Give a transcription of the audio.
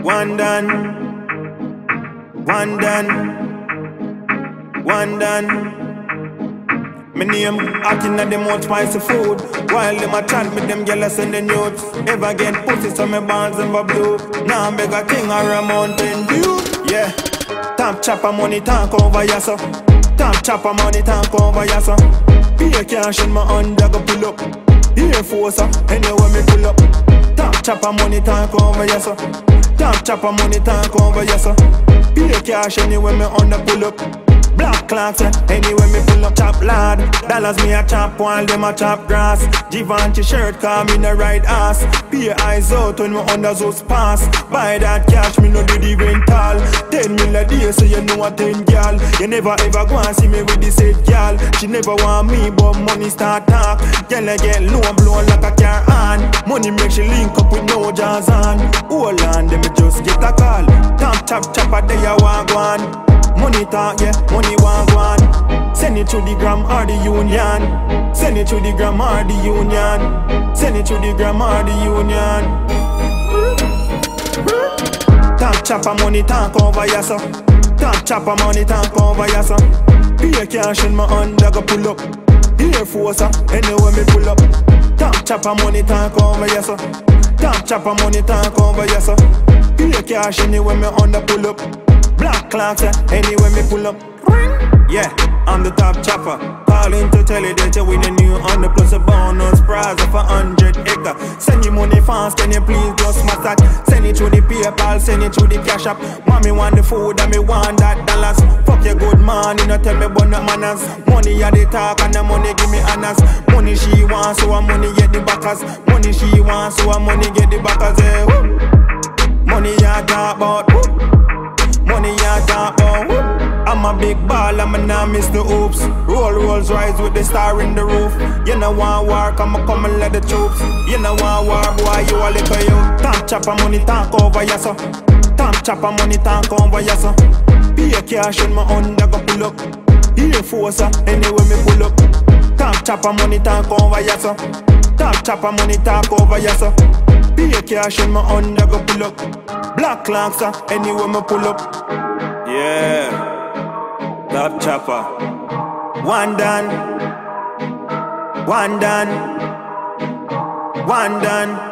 One done, one done, one done. Me name acting at the most spicy food. While them a chant with them jealous in the nudes. Ever get pussy so me balls in my blue. Now I'm beg a thing or a mountain view. Yeah, top chopper money tank over ya so. Top chopper money tank over ya so. Pay cash in my under go pull up. Airforca anywhere me pull up. Top chopper money tank over ya so. Top chopper money tank over ya so. Pay cash anywhere me under pull up. Black clocks, anyway me pull up chop lad. Dollars me a chop while them a chop grass. Givenchy shirt call me the right ass. Pay eyes out when me under those pass. Buy that cash me no do the rental. 10 mil a day so you know a 10 gal. You never ever go and see me with this 8 gal. She never want me but money start talk. Girl I get low and blow like a car on. Money make she link up with no jazz on. Hold on, them just get a call. Top chopper they a walk one. Money talk, yeah, money want one. Send it to the gram or the union. Send it to the gram or the union. Send it to the gram or the union. Top chopper money talk over ya so. Top chopper money talk over ya so. Pay cash in my under go pull up. Airforca anywhere me pull up. Top chopper money talk over ya so. Top chopper money talk over ya so. Pay cash anywhere me under pull up. Black clocks, anyway me pull up. Yeah, I'm the top chopper. Calling to tell you that you win a new 100 plus a bonus prize of 100 acre. Send you money fast, can you please just smash that? Send it through the PayPal, send it through the cash app. Mommy want the food and me want that dollars. Fuck your good man, you know tell me about the manners. Money at the talk and the money give me honors. Money she wants, so her money get the backers. Money she wants, so her money get the backers. Money ya talk about. Money ya talk about. I'm a big ball, I'm a nah miss the oops. Rolls Royce with the star in the roof. You know want war, come and let the troops. You know want war, boy, you a little you. Top chopper money tank over ya so. Top chopper money tank over ya so. Pay cash in my under go pull up. Airforca anyway me pull up. Top chopper money tank over ya so. Top chopper money tank over ya so. Pay cash in my under go pull up. Black clocks anyway me pull up. Yeah, top chopper. One done, one done, one done.